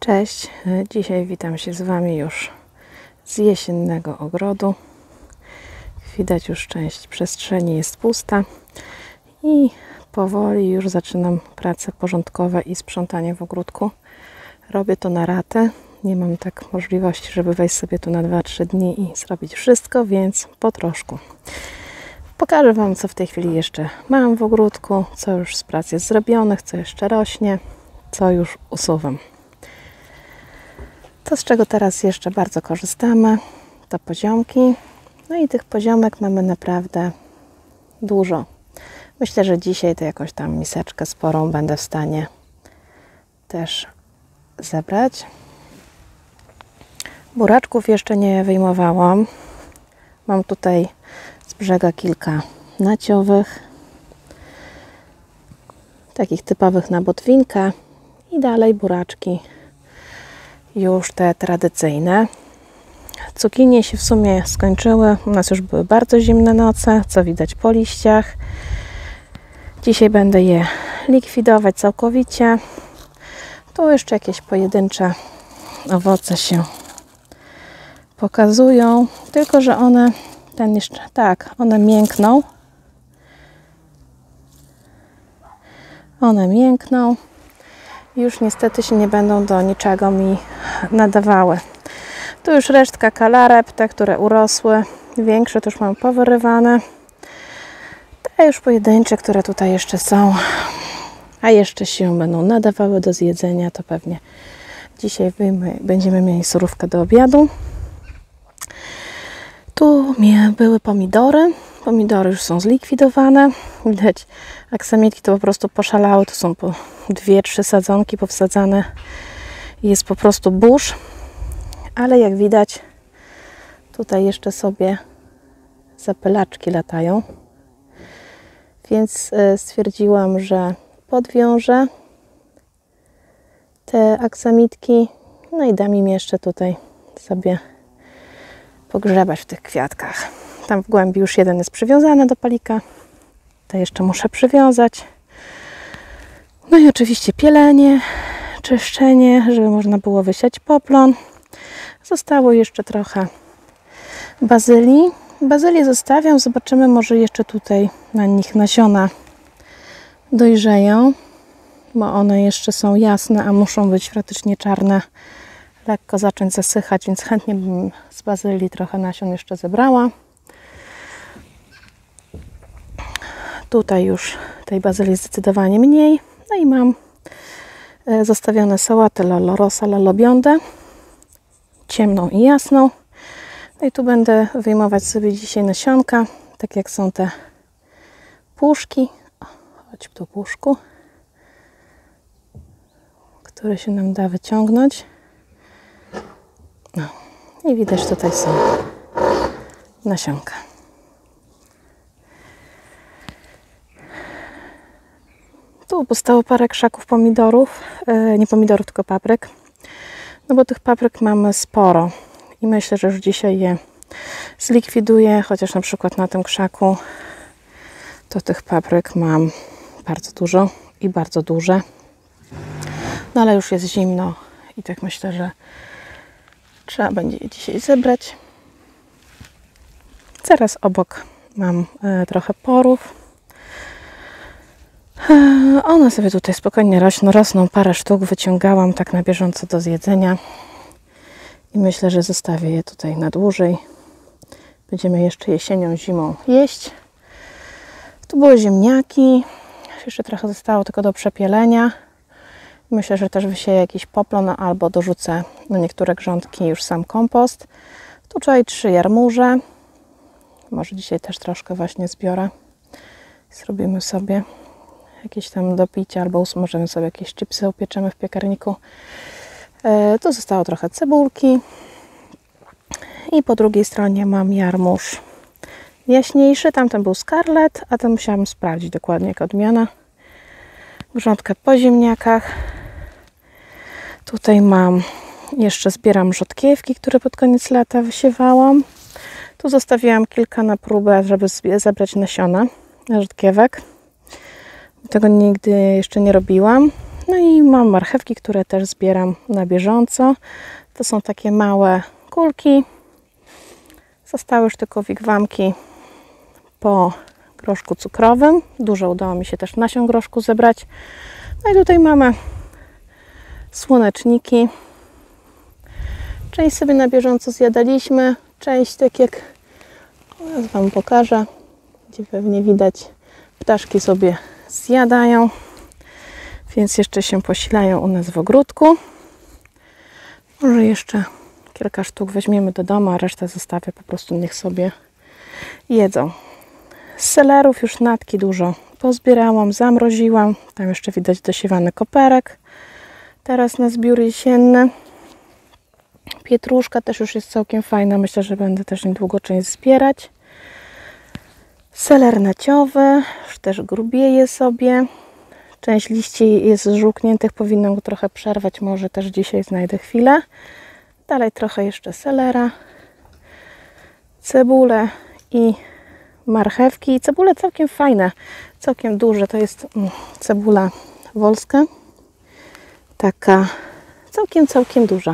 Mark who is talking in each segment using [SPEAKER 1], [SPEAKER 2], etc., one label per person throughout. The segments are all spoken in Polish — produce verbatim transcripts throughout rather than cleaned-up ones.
[SPEAKER 1] Cześć, dzisiaj witam się z Wami już z jesiennego ogrodu. Widać, już część przestrzeni jest pusta i powoli już zaczynam prace porządkowe i sprzątanie w ogródku. Robię to na ratę, nie mam tak możliwości, żeby wejść sobie tu na dwa trzy dni i zrobić wszystko, więc po troszku. Pokażę Wam, co w tej chwili jeszcze mam w ogródku, co już z prac jest zrobionych, co jeszcze rośnie, co już usuwam. To, z czego teraz jeszcze bardzo korzystamy, to poziomki. No i tych poziomek mamy naprawdę dużo. Myślę, że dzisiaj to jakąś tam miseczkę sporą będę w stanie też zebrać. Buraczków jeszcze nie wyjmowałam. Mam tutaj z brzega kilka naciowych, takich typowych na botwinkę i dalej buraczki już te tradycyjne. Cukinie się w sumie skończyły. U nas już były bardzo zimne noce, co widać po liściach. Dzisiaj będę je likwidować całkowicie. Tu jeszcze jakieś pojedyncze owoce się pokazują, tylko że one ten jeszcze, tak, one miękną. One miękną. Już niestety się nie będą do niczego mi nadawały. Tu już resztka kalareb, te, które urosły, większe to już mam powyrywane. Te już pojedyncze, które tutaj jeszcze są, a jeszcze się będą nadawały do zjedzenia, to pewnie dzisiaj będziemy mieli surówkę do obiadu. Tu były pomidory. Pomidory już są zlikwidowane. Widać, aksamitki to po prostu poszalały. To są po dwie, trzy sadzonki powsadzane. Jest po prostu burz. Ale jak widać, tutaj jeszcze sobie zapylaczki latają. Więc stwierdziłam, że podwiążę te aksamitki. No i dam im jeszcze tutaj sobie pogrzebać w tych kwiatkach. Tam w głębi już jeden jest przywiązany do palika. To jeszcze muszę przywiązać. No i oczywiście pielenie, czyszczenie, żeby można było wysiać poplon. Zostało jeszcze trochę bazylii. Bazylię zostawiam. Zobaczymy, może jeszcze tutaj na nich nasiona dojrzeją. Bo one jeszcze są jasne, a muszą być praktycznie czarne. Lekko zacząć zasychać, więc chętnie bym z bazylii trochę nasion jeszcze zebrała. Tutaj już tej bazylii zdecydowanie mniej. No i mam zostawione sałaty Lollo Rosa, Lollo Bionde. Ciemną i jasną. No i tu będę wyjmować sobie dzisiaj nasionka, tak jak są te puszki. O, chodź tu puszku, które się nam da wyciągnąć. No i widać, tutaj są nasionka. Tu postało parę krzaków pomidorów, nie pomidorów, tylko papryk. No bo tych papryk mamy sporo i myślę, że już dzisiaj je zlikwiduję, chociaż na przykład na tym krzaku to tych papryk mam bardzo dużo i bardzo duże. No ale już jest zimno i tak myślę, że trzeba będzie je dzisiaj zebrać. Zaraz obok mam e, trochę porów. E, one sobie tutaj spokojnie rosną, rosną. Parę sztuk wyciągałam tak na bieżąco do zjedzenia. I myślę, że zostawię je tutaj na dłużej. Będziemy jeszcze jesienią, zimą jeść. Tu były ziemniaki. Jeszcze trochę zostało tylko do przepielenia. Myślę, że też wysieję jakiś poplon albo dorzucę na niektóre grządki już sam kompost. Tu tutaj trzy jarmuże. Może dzisiaj też troszkę właśnie zbiorę. Zrobimy sobie jakieś tam do picia albo usmażymy sobie jakieś chipsy, upieczemy w piekarniku. E, tu zostało trochę cebulki. I po drugiej stronie mam jarmuż jaśniejszy. Tamten był scarlet, a ten musiałam sprawdzić dokładnie jaka odmiana. Grządkę po ziemniakach. Tutaj mam, jeszcze zbieram rzodkiewki, które pod koniec lata wysiewałam. Tu zostawiłam kilka na próbę, żeby zebrać nasiona rzodkiewek. Tego nigdy jeszcze nie robiłam. No i mam marchewki, które też zbieram na bieżąco. To są takie małe kulki. Zostały już tylko wigwamki po groszku cukrowym. Dużo udało mi się też nasion groszku zebrać. No i tutaj mamy słoneczniki. Część sobie na bieżąco zjadaliśmy, część tak jak teraz Wam pokażę, gdzie pewnie widać, ptaszki sobie zjadają, więc jeszcze się posilają u nas w ogródku. Może jeszcze kilka sztuk weźmiemy do domu, a resztę zostawię, po prostu niech sobie jedzą. Z selerów już natki dużo pozbierałam, zamroziłam. Tam jeszcze widać dosiewany koperek. Teraz na zbiór jesienny. Pietruszka też już jest całkiem fajna. Myślę, że będę też niedługo część zbierać. Seler naciowy już też grubieje sobie. Część liści jest zżółkniętych. Powinnam go trochę przerwać. Może też dzisiaj znajdę chwilę. Dalej trochę jeszcze selera. Cebulę i marchewki. Cebule całkiem fajne. Całkiem duże. To jest cebula wolska. Taka całkiem, całkiem duża.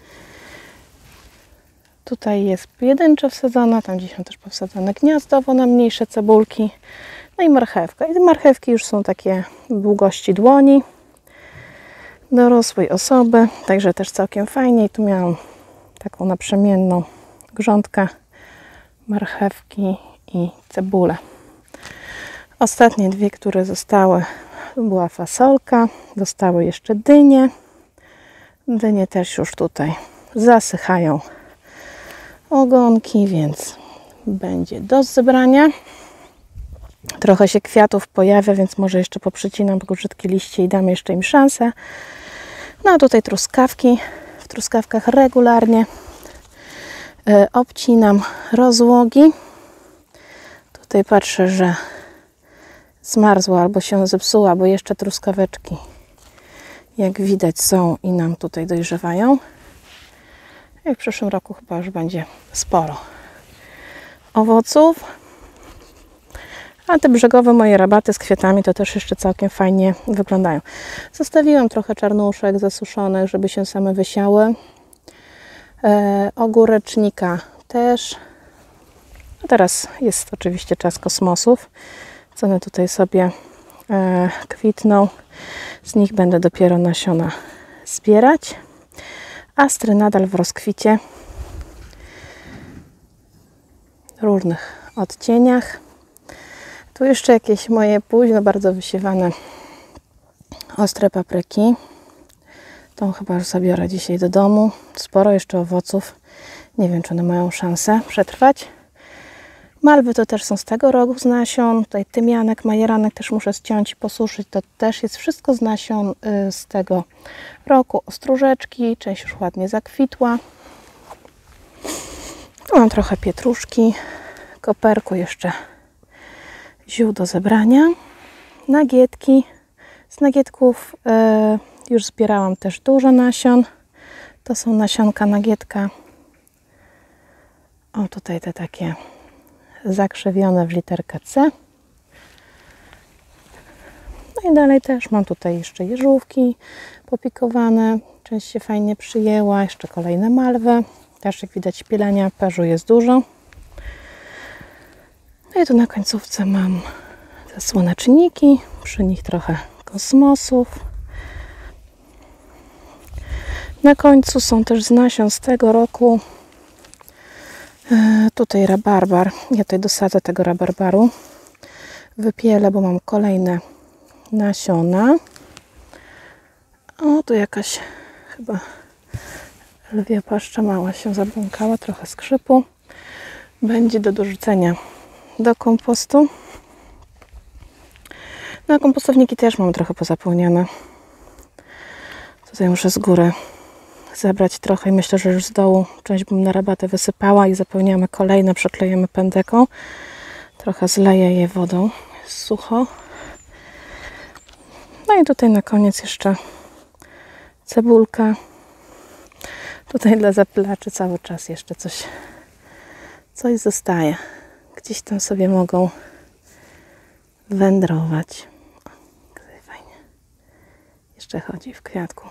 [SPEAKER 1] Tutaj jest pojedynczo wsadzona, tam gdzieś są też powsadzone gniazdowo na mniejsze cebulki. No i marchewka. I te marchewki już są takie długości dłoni dorosłej osoby, także też całkiem fajnie. I tu miałam taką naprzemienną grządkę marchewki i cebulę. Ostatnie dwie, które zostały, była fasolka, zostały jeszcze dynie. Dynie też już tutaj zasychają ogonki, więc będzie do zebrania. Trochę się kwiatów pojawia, więc może jeszcze poprzycinam brzydkie liście i dam jeszcze im szansę. No a tutaj truskawki. W truskawkach regularnie y, obcinam rozłogi. Tutaj patrzę, że zmarzła albo się zepsuła, bo jeszcze truskaweczki, jak widać, są i nam tutaj dojrzewają. I w przyszłym roku chyba już będzie sporo owoców. A te brzegowe moje rabaty z kwiatami to też jeszcze całkiem fajnie wyglądają. Zostawiłam trochę czarnuszek zasuszonych, żeby się same wysiały. E, ogórecznika też. A teraz jest oczywiście czas kosmosów. Co one tutaj sobie e, kwitną. Z nich będę dopiero nasiona zbierać. Astry nadal w rozkwicie. W różnych odcieniach. Tu jeszcze jakieś moje późno bardzo wysiewane ostre papryki. Tą chyba już zabiorę dzisiaj do domu. Sporo jeszcze owoców. Nie wiem, czy one mają szansę przetrwać. Malwy to też są z tego roku z nasion. Tutaj tymianek, majeranek też muszę ściąć i posuszyć. To też jest wszystko z nasion y, z tego roku. Ostróżeczki, część już ładnie zakwitła. Tu mam trochę pietruszki, koperku jeszcze ziół do zebrania. Nagietki. Z nagietków y, już zbierałam też dużo nasion. To są nasionka nagietka. O, tutaj te takie zakrzywione w literkę C. No i dalej też mam tutaj jeszcze jeżówki popikowane. Część się fajnie przyjęła. Jeszcze kolejne malwy. Też jak widać pilenia perzu jest dużo. No i tu na końcówce mam te słoneczniki. Przy nich trochę kosmosów. Na końcu są też z nasion z tego roku. E, tutaj rabarbar. Ja tutaj dosadzę tego rabarbaru. Wypielę, bo mam kolejne nasiona. O, tu jakaś chyba lwia paszcza mała się zabłąkała. Trochę skrzypu. Będzie do dorzucenia do kompostu. No, kompostowniki też mam trochę pozapełnione. Tutaj muszę z góry zebrać trochę i myślę, że już z dołu część bym na rabatę wysypała i zapełniamy kolejne, przyklejemy pędeką. Trochę zleję je wodą, jest sucho. No i tutaj na koniec jeszcze cebulka. Tutaj dla zapylaczy cały czas jeszcze coś, coś zostaje. Gdzieś tam sobie mogą wędrować. O, tutaj fajnie. Jeszcze chodzi w kwiatku.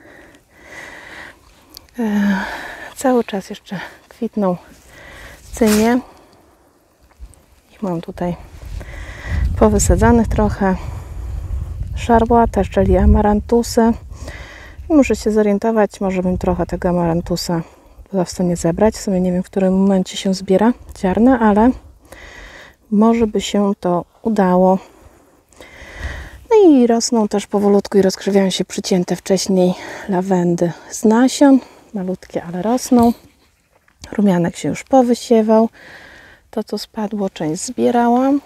[SPEAKER 1] E, cały czas jeszcze kwitną cynie. I mam tutaj powysadzanych trochę szarłatę, czyli amarantusy. I muszę się zorientować, może bym trochę tego amarantusa była w stanie zebrać. W sumie nie wiem, w którym momencie się zbiera ziarna, ale może by się to udało. No i rosną też powolutku i rozkrzewiają się przycięte wcześniej lawendy z nasion. Malutkie, ale rosną. Rumianek się już powysiewał. To, co spadło, część zbierałam.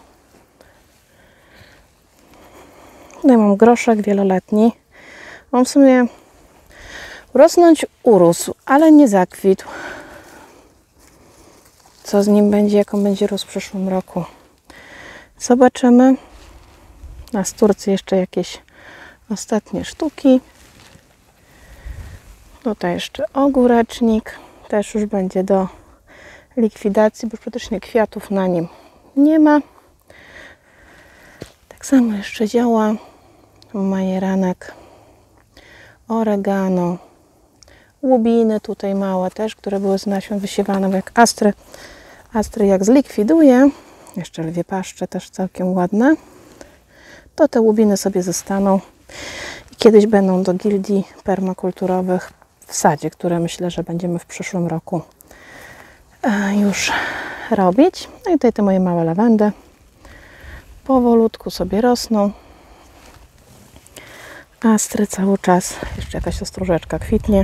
[SPEAKER 1] Tutaj mam groszek wieloletni. On w sumie rosnąć urósł, ale nie zakwitł. Co z nim będzie, jak on będzie rósł w przyszłym roku? Zobaczymy. Na stórce jeszcze jakieś ostatnie sztuki. Tutaj jeszcze ogórecznik. Też już będzie do likwidacji, bo już praktycznie kwiatów na nim nie ma. Tak samo jeszcze działa majeranek, oregano, łubiny tutaj małe też, które były z nasion wysiewane, bo jak astry, astry jak zlikwiduje, jeszcze lwie paszcze też całkiem ładne, to te łubiny sobie zostaną i kiedyś będą do gildii permakulturowych w sadzie, które myślę, że będziemy w przyszłym roku już robić. No i tutaj te moje małe lawendy powolutku sobie rosną. Astry cały czas, jeszcze jakaś ostróżeczka kwitnie.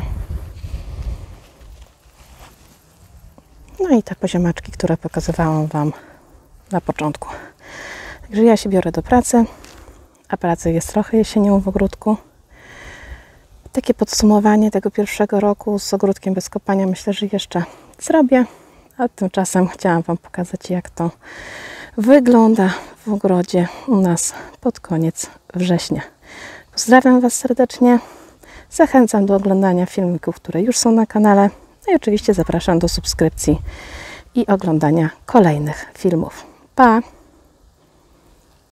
[SPEAKER 1] No i te poziomeczki, które pokazywałam Wam na początku. Także ja się biorę do pracy, a pracy jest trochę jesienią w ogródku. Takie podsumowanie tego pierwszego roku z ogródkiem bez kopania myślę, że jeszcze zrobię. A tymczasem chciałam Wam pokazać, jak to wygląda w ogrodzie u nas pod koniec września. Pozdrawiam Was serdecznie. Zachęcam do oglądania filmików, które już są na kanale. No i oczywiście zapraszam do subskrypcji i oglądania kolejnych filmów. Pa!